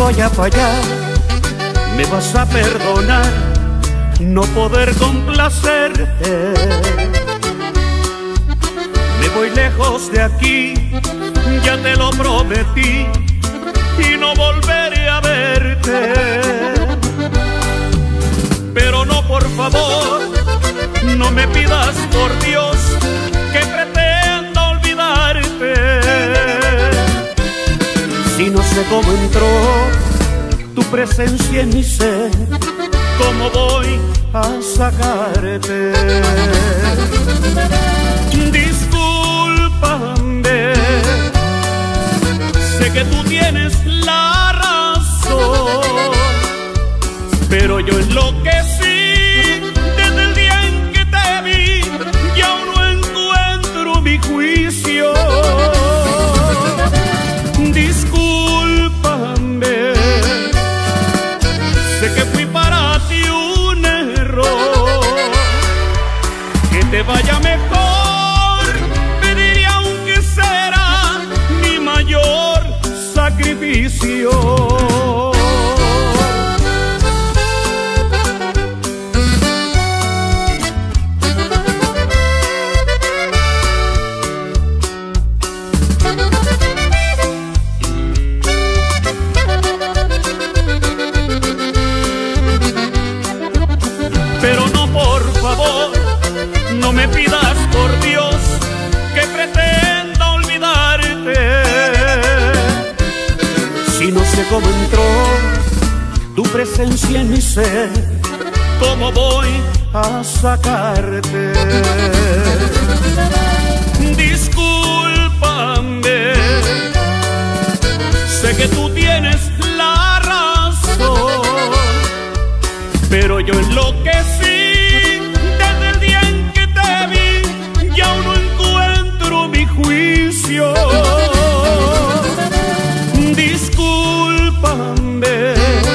voy a fallar, me vas a perdonar no poder complacerte. Me voy lejos de aquí, ya te lo prometí, y no volveré a verte. Pero no, por favor, no me pidas, por Dios, que pretenda olvidarte. Si no sé cómo entró tu presencia en mi ser, ¿cómo voy a sacarte? Discúlpame, sé que tú tienes la razón, pero yo enloquecí desde el día en que te vi y aún no encuentro mi juicio. Discúlpame, sé que fui para ti un error. Que te vaya mejor, pediría aunque será mi mayor sacrificio. Pero no, por favor, no me pidas, por Dios, que pretenda olvidarte. Si no sé cómo entró tu presencia en mi ser, ¿cómo voy a sacarte? Discúlpame, sé que tú tienes la razón, pero yo enloquecí desde el día en que te vi y aún no encuentro mi juicio. Discúlpame,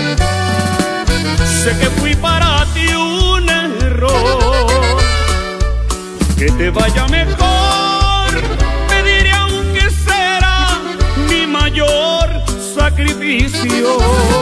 sé que fui para ti un error. Que te vaya mejor, pediré aunque será mi mayor sacrificio.